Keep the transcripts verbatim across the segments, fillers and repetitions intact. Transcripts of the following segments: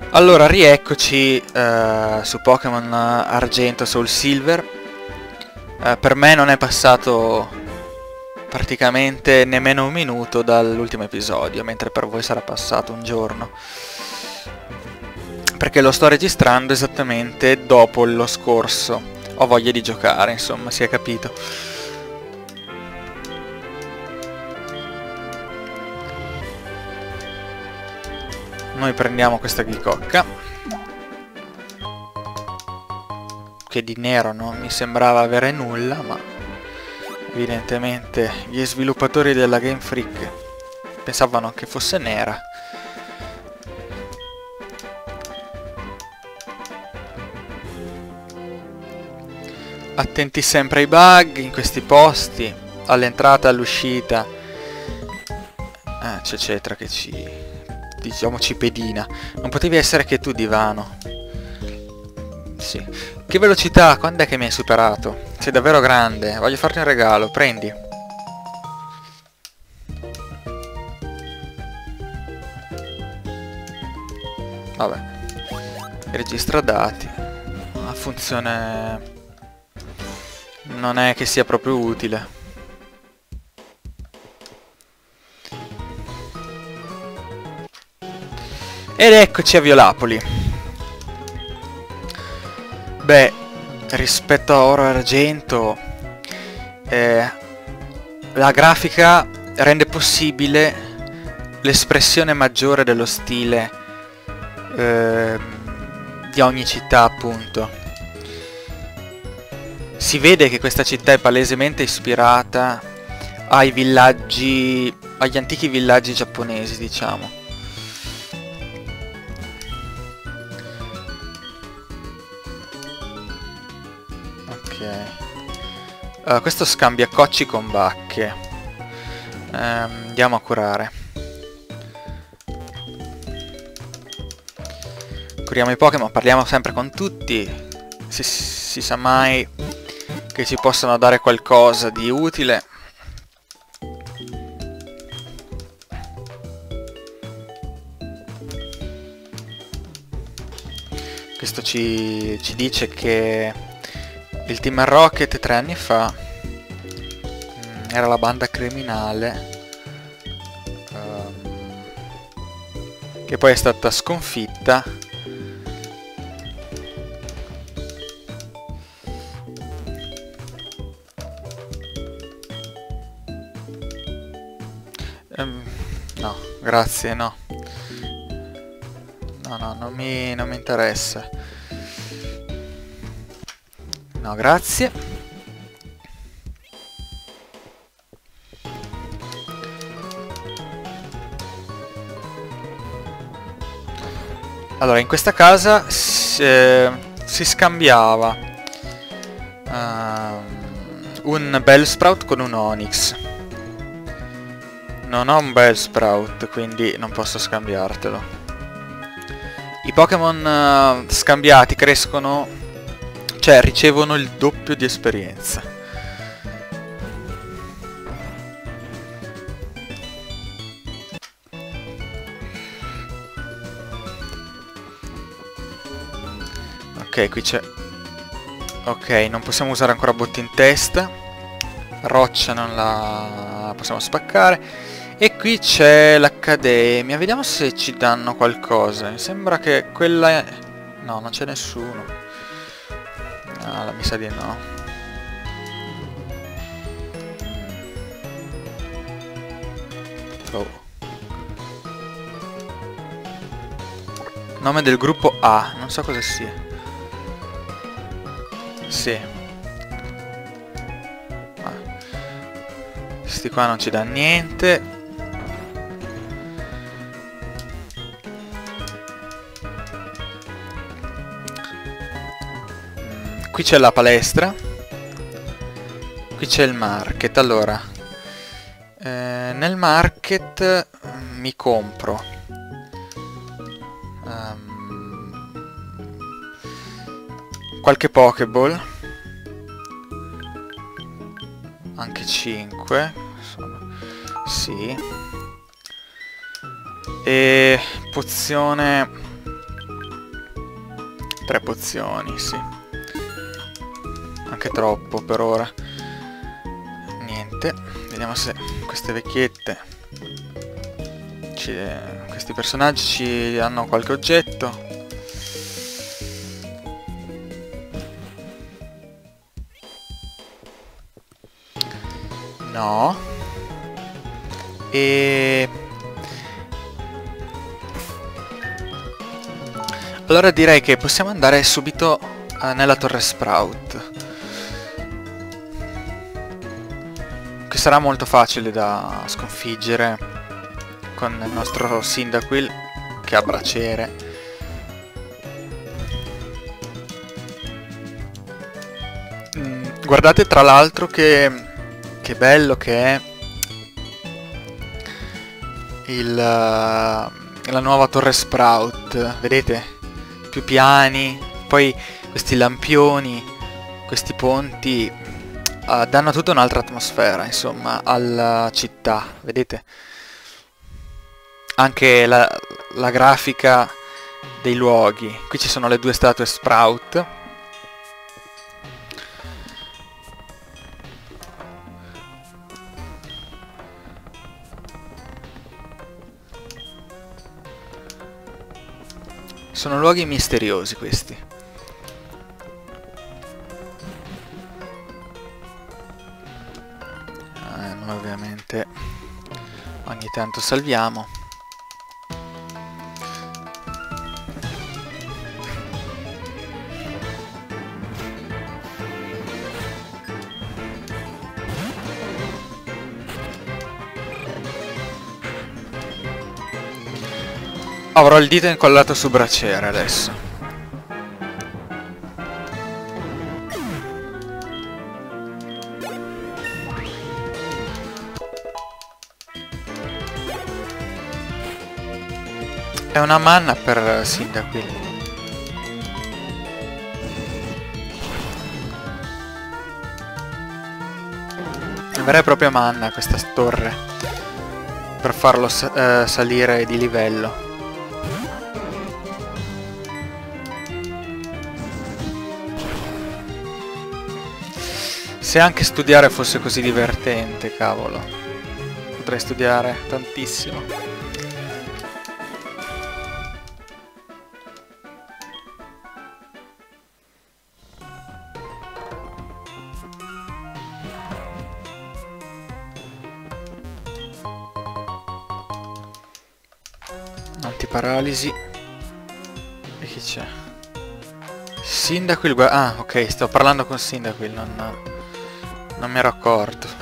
Allora, rieccoci eh, su Pokémon Argento Soul Silver. Eh, per me non è passato praticamente nemmeno un minuto dall'ultimo episodio, mentre per voi sarà passato un giorno. Perché lo sto registrando esattamente dopo lo scorso. Ho voglia di giocare, insomma, si è capito. Noi prendiamo questa ghicocca, che di nero non mi sembrava avere nulla, ma evidentemente gli sviluppatori della Game Freak pensavano che fosse nera. Attenti sempre ai bug in questi posti, all'entrata e all'uscita. Eh, c'è Cetra che ci... diciamo ci pedina. Non potevi essere che tu, divano. Sì. Che velocità, quando è che mi hai superato? Sei davvero grande, voglio farti un regalo, prendi. Vabbè. Registra dati. La funzione non è che sia proprio utile. Ed eccoci a Violapoli. Beh, rispetto a Oro e Argento, eh, la grafica rende possibile l'espressione maggiore dello stile eh, di ogni città, appunto. Si vede che questa città è palesemente ispirata ai villaggi, agli antichi villaggi giapponesi, diciamo. Uh, questo scambia cocci con bacche. Uh, andiamo a curare. Curiamo i Pokémon, parliamo sempre con tutti. Si, si sa mai che ci possano dare qualcosa di utile. Questo ci, ci dice che il Team Rocket tre anni fa mh, era la banda criminale um, che poi è stata sconfitta um, no, grazie, no no, no, non mi, non mi interessa. No, grazie. Allora, in questa casa si, eh, si scambiava uh, un Bellsprout con un Onix. Non ho un Bellsprout, quindi non posso scambiartelo. I Pokémon uh, scambiati crescono... cioè ricevono il doppio di esperienza. Ok, qui c'è... ok, non possiamo usare ancora botte in testa. Roccia non la possiamo spaccare. E qui c'è l'accademia. Vediamo se ci danno qualcosa. Mi sembra che quella... è... no, non c'è nessuno. Ah, mi sa di no. Oh. Nome del gruppo A, non so cosa sia. Sì. Ah. Questi qua non ci dà niente. Qui c'è la palestra. Qui c'è il market. Allora, eh, nel market mi compro um, qualche Pokéball, anche cinque, insomma, sì. E pozione Tre pozioni, sì. Anche troppo per ora. Niente. Vediamo se queste vecchiette... Ci, questi personaggi ci hanno qualche oggetto. No. E... allora direi che possiamo andare subito uh, nella torre Sprout. Che sarà molto facile da sconfiggere con il nostro Cyndaquil che ha braciere. Mm, guardate tra l'altro che... che bello che è il, uh, la nuova torre Sprout, vedete? Più piani, poi questi lampioni, questi ponti uh, danno tutta un'altra atmosfera, insomma, alla città, vedete? Anche la, la grafica dei luoghi, qui ci sono le due statue Sprout. Sono luoghi misteriosi questi. Eh, noi ovviamente ogni tanto salviamo. Avrò il dito incollato su braciere adesso. È una manna per Cyndaquil. È vera e propria manna questa torre per farlo sa eh, salire di livello. Se anche studiare fosse così divertente, cavolo. Potrei studiare tantissimo. Antiparalisi. E chi c'è? Cyndaquil. Ah, ok, sto parlando con Cyndaquil, non... non mi ero accorto.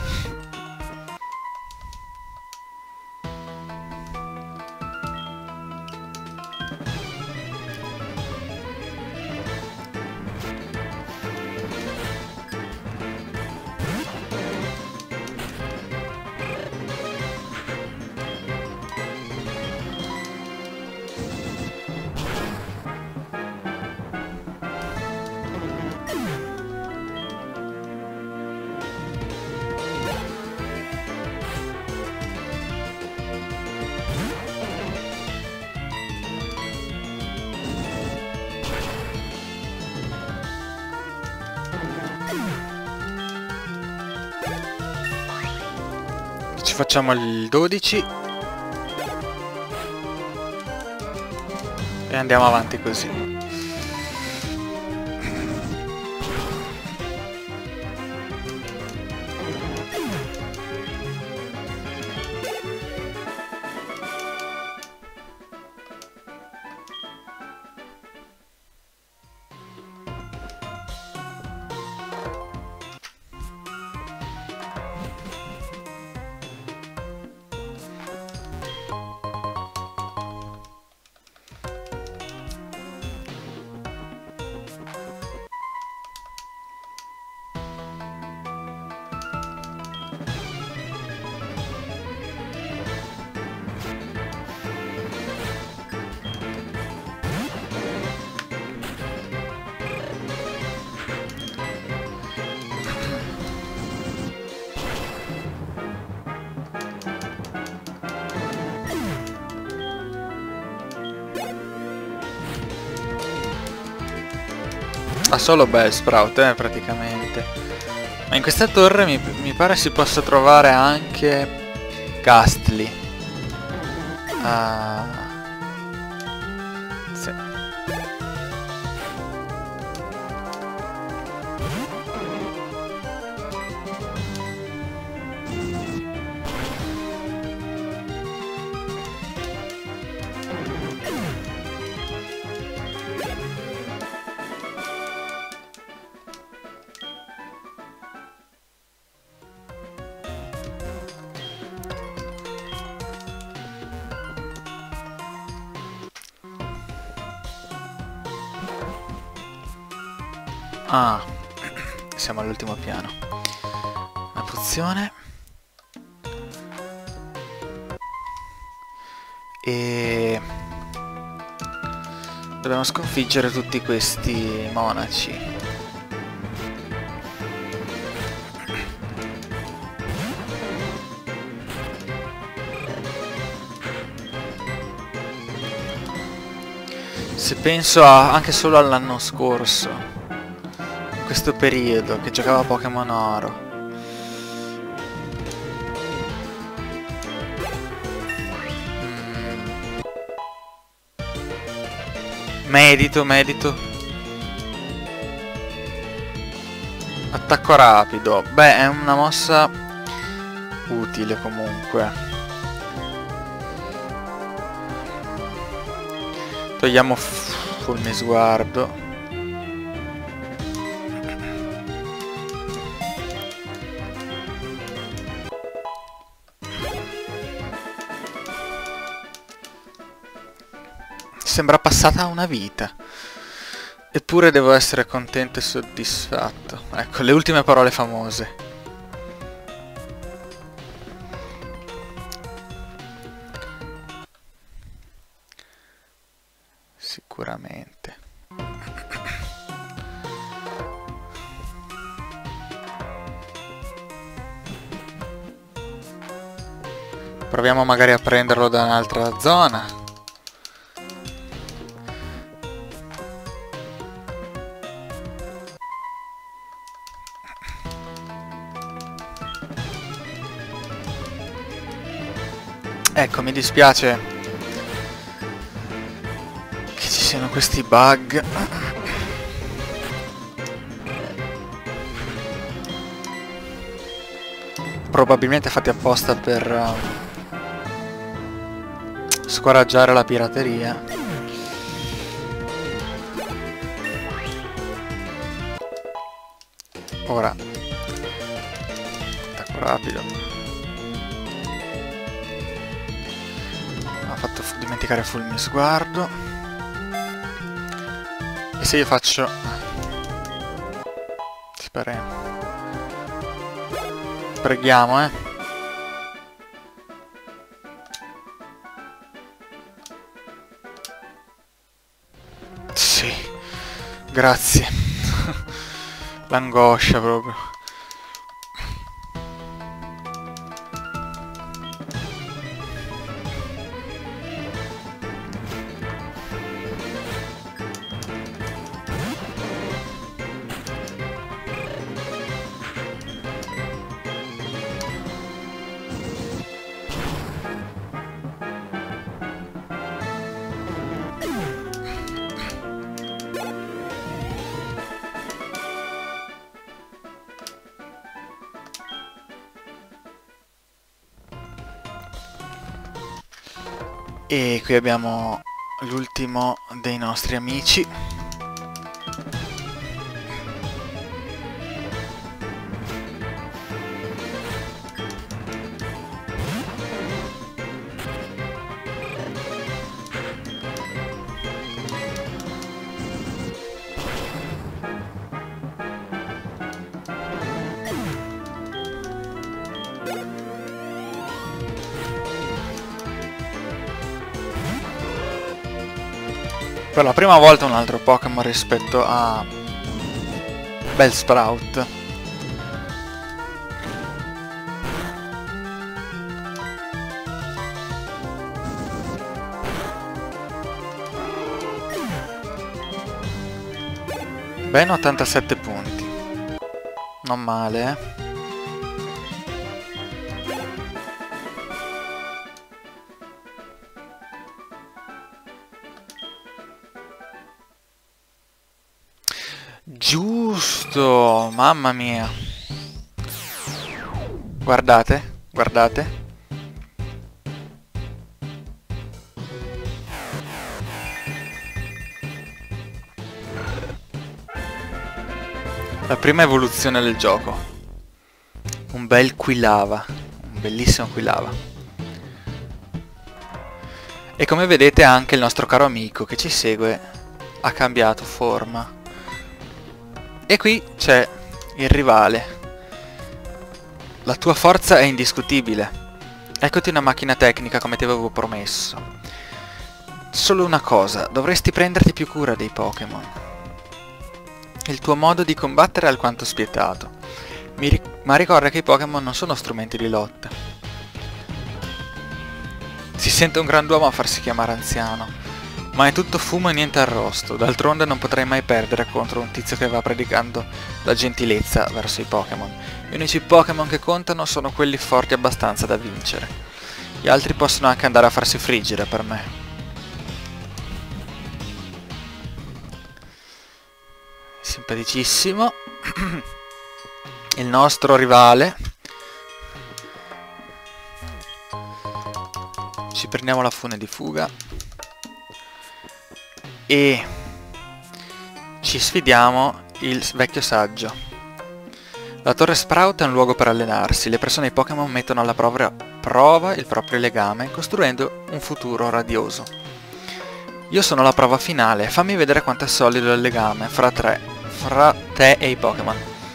Ci facciamo il dodici e andiamo avanti così. Ha solo Bellsprout, eh, praticamente. Ma in questa torre mi, mi pare si possa trovare anche Gastly. Ah, sì. Ah, siamo all'ultimo piano. Una pozione. E dobbiamo sconfiggere tutti questi monaci. Se penso a, anche solo all'anno scorso, questo periodo che giocava a Pokémon Oro, mm. medito medito attacco rapido. Beh, è una mossa utile comunque. Togliamo Fulmisguardo. Sembra passata una vita. Eppure devo essere contento e soddisfatto. Ecco, le ultime parole famose. Sicuramente. Proviamo magari a prenderlo da un'altra zona. Ecco, mi dispiace che ci siano questi bug. Probabilmente fatti apposta per uh, scoraggiare la pirateria. Ora, attacco rapido. Fatto dimenticare Fulmisguardo. E se io faccio speriamo, preghiamo, eh sì, grazie. L'angoscia proprio. E qui abbiamo l'ultimo dei nostri amici. Per la prima volta un altro Pokémon rispetto a Bellsprout. Ben ottantasette punti. Non male, eh. Giusto, mamma mia. Guardate, guardate. La prima evoluzione del gioco. Un bel Quilava, un bellissimo Quilava. E come vedete anche il nostro caro amico che ci segue ha cambiato forma. E qui c'è il rivale. La tua forza è indiscutibile. Eccoti una macchina tecnica come ti avevo promesso. Solo una cosa, dovresti prenderti più cura dei Pokémon. Il tuo modo di combattere è alquanto spietato. Mi ric- ma ricorda che i Pokémon non sono strumenti di lotta. Si sente un grand'uomo a farsi chiamare anziano. Ma è tutto fumo e niente arrosto, d'altronde non potrei mai perdere contro un tizio che va predicando la gentilezza verso i Pokémon. Gli unici Pokémon che contano sono quelli forti abbastanza da vincere. Gli altri possono anche andare a farsi friggere per me. Simpaticissimo. Il nostro rivale. Ci prendiamo la fune di fuga. E ci sfidiamo il vecchio saggio. La torre Sprout è un luogo per allenarsi. Le persone e i Pokémon mettono alla prova, prova il proprio legame, costruendo un futuro radioso. Io sono la prova finale. Fammi vedere quanto è solido il legame fra, tre, fra te e i Pokémon.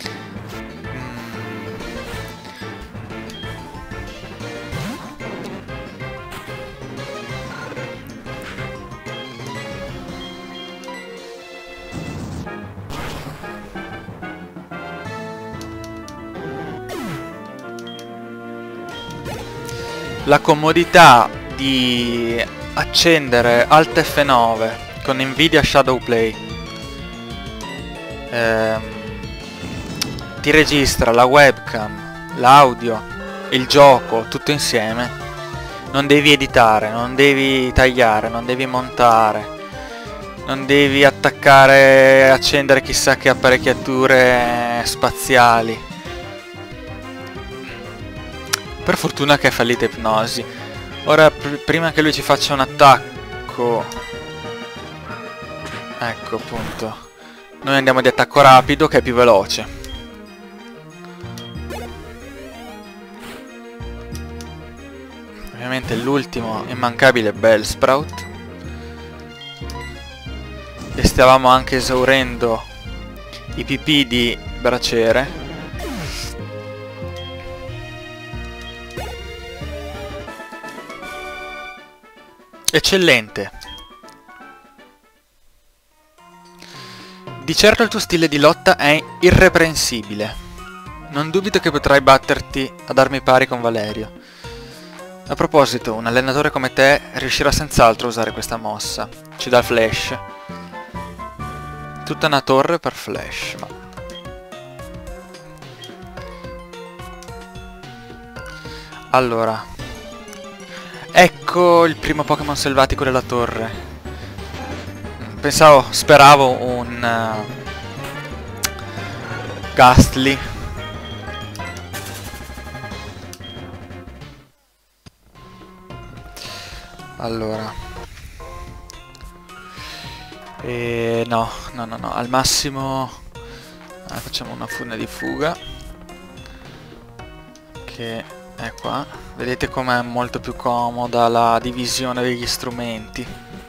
La comodità di accendere Alt F nove con Nvidia Shadow Play ehm, ti registra la webcam, l'audio, il gioco, tutto insieme. Non devi editare, non devi tagliare, non devi montare, non devi attaccare e accendere chissà che apparecchiature spaziali. Per fortuna che è fallita Ipnosi. Ora, pr prima che lui ci faccia un attacco... Ecco, appunto. Noi andiamo di attacco rapido, che è più veloce. Ovviamente l'ultimo immancabile Bellsprout. E stavamo anche esaurendo i P P di Braciere. Eccellente. Di certo il tuo stile di lotta è irreprensibile. Non dubito che potrai batterti ad armi pari con Valerio. A proposito, un allenatore come te riuscirà senz'altro a usare questa mossa. Ci dà il flash. Tutta una torre per flash, ma... Allora... Ecco il primo Pokémon selvatico della torre. Pensavo, speravo un uh, Gastly. Allora. E no, no, no, no, al massimo eh, facciamo una fune di fuga. Che è qua. Vedete com'è molto più comoda la divisione degli strumenti.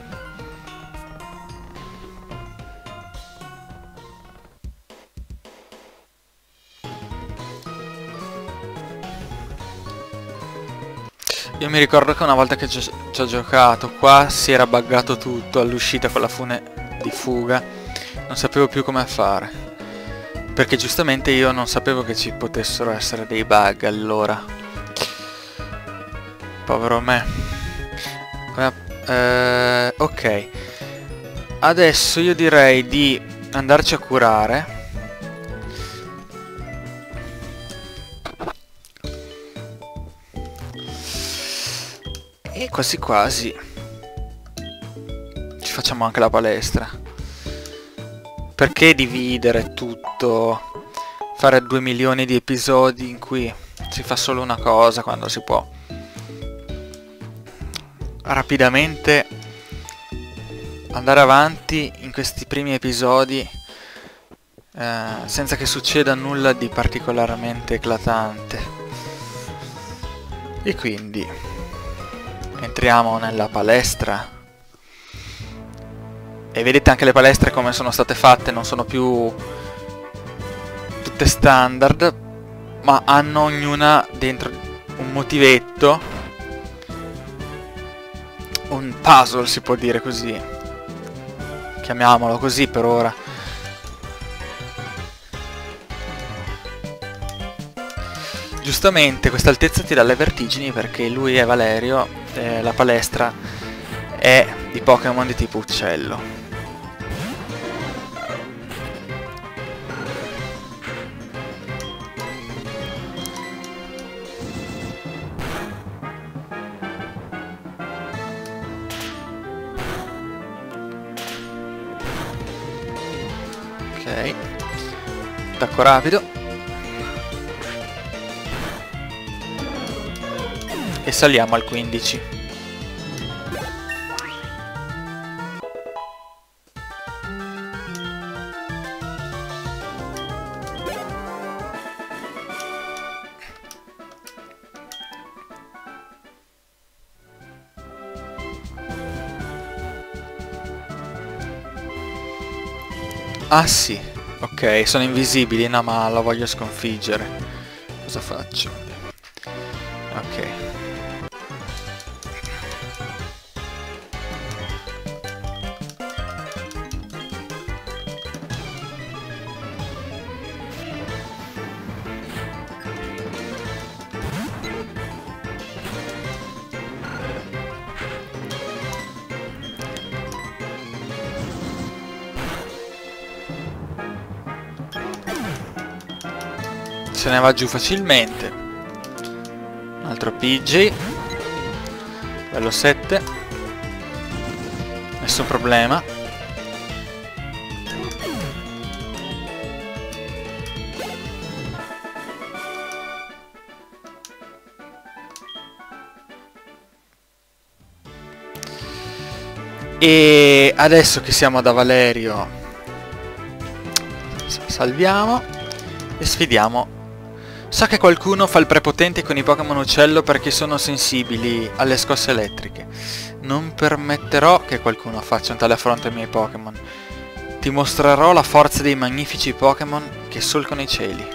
Io mi ricordo che una volta che ci ho giocato qua si era buggato tutto all'uscita con la fune di fuga. Non sapevo più come fare. Perché giustamente io non sapevo che ci potessero essere dei bug allora. Povero me. Eh, ok. Adesso io direi di andarci a curare. E quasi quasi ci facciamo anche la palestra. Perché dividere tutto? Fare due milioni di episodi in cui si fa solo una cosa quando si può rapidamente andare avanti in questi primi episodi eh, senza che succeda nulla di particolarmente eclatante. E quindi entriamo nella palestra e vedete anche le palestre come sono state fatte, non sono più tutte standard, ma hanno ognuna dentro un motivetto, un puzzle si può dire così, chiamiamolo così per ora. Giustamente questa altezza ti dà le vertigini perché lui è Valerio, eh, la palestra è di Pokémon di tipo uccello. Ok, attacco rapido. E saliamo al quindici. Ah sì, ok, sono invisibili, no, ma la voglio sconfiggere. Cosa faccio? Ok. Se ne va giù facilmente. Un altro P J. Bello sette. Nessun problema. E adesso che siamo da Valerio, salviamo e sfidiamo. So che qualcuno fa il prepotente con i Pokémon uccello perché sono sensibili alle scosse elettriche. Non permetterò che qualcuno faccia un tale affronto ai miei Pokémon. Ti mostrerò la forza dei magnifici Pokémon che solcano i cieli.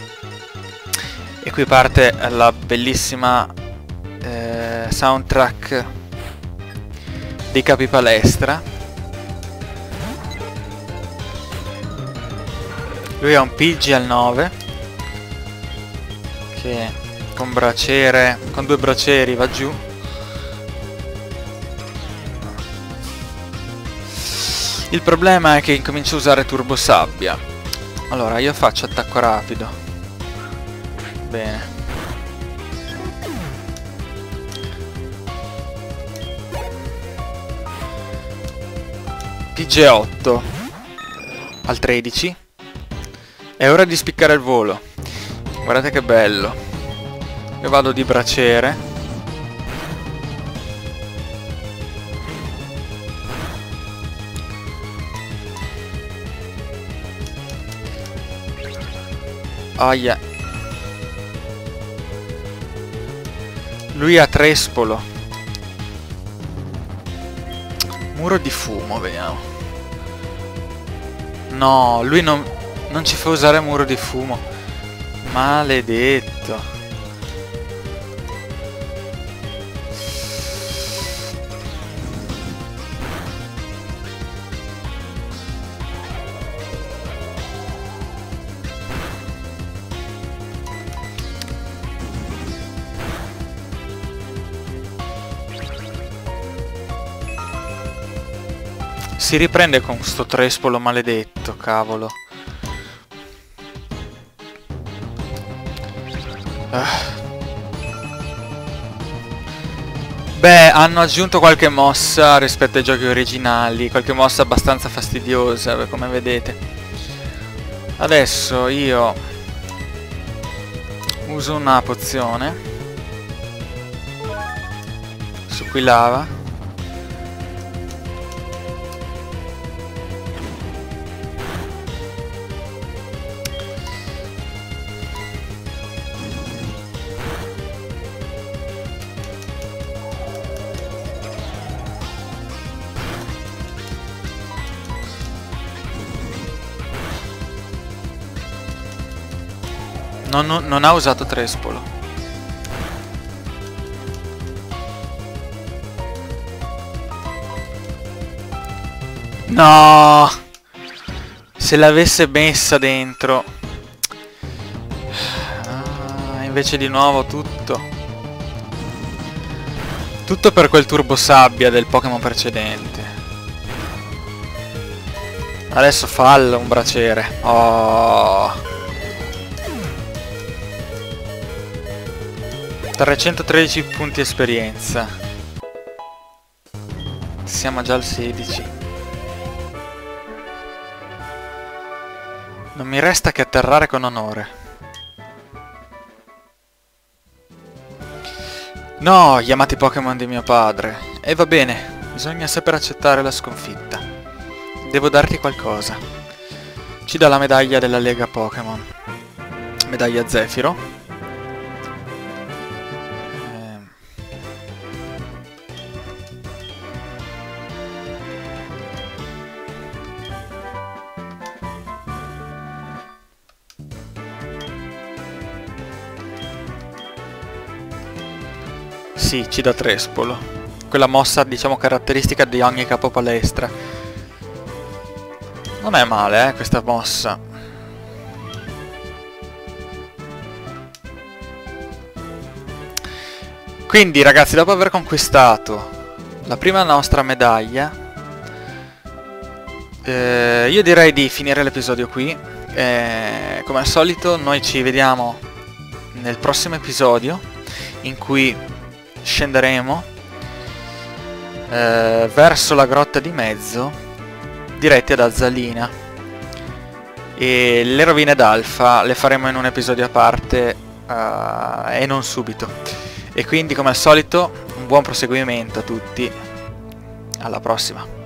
E qui parte la bellissima eh, soundtrack dei capi palestra. Lui ha un P G al nove. Che con braciere, con due bracieri va giù. Il problema è che incomincio a usare turbo sabbia. Allora io faccio attacco rapido. Bene. P G otto al tredici. È ora di spiccare il volo. Guardate che bello. Io vado di braciere. Aia. Lui ha trespolo. Muro di fumo, vediamo. No, lui non, non ci fa usare muro di fumo. Maledetto. Si riprende con sto trespolo maledetto, cavolo. Ah. Beh, hanno aggiunto qualche mossa rispetto ai giochi originali, qualche mossa abbastanza fastidiosa, come vedete. Adesso io uso una pozione su cui lava. Non, non, non ha usato trespolo. No! Se l'avesse messa dentro. Ah, invece di nuovo tutto. Tutto per quel turbo sabbia del Pokémon precedente. Adesso fallo un braciere. Oh! trecentotredici punti esperienza. Siamo già al sedici. Non mi resta che atterrare con onore. No, gli amati Pokémon di mio padre. E va bene, bisogna saper accettare la sconfitta. Devo darti qualcosa. Ci dà la medaglia della Lega Pokémon. Medaglia Zefiro. Sì, ci dà trespolo. Quella mossa, diciamo, caratteristica di ogni capo palestra. Non è male, eh, questa mossa. Quindi, ragazzi, dopo aver conquistato la prima nostra medaglia, eh, io direi di finire l'episodio qui. Eh, come al solito, noi ci vediamo nel prossimo episodio, in cui scenderemo eh, verso la grotta di mezzo, diretti ad Azzalina, e le rovine d'Alfa le faremo in un episodio a parte uh, e non subito. E quindi, come al solito, un buon proseguimento a tutti. Alla prossima.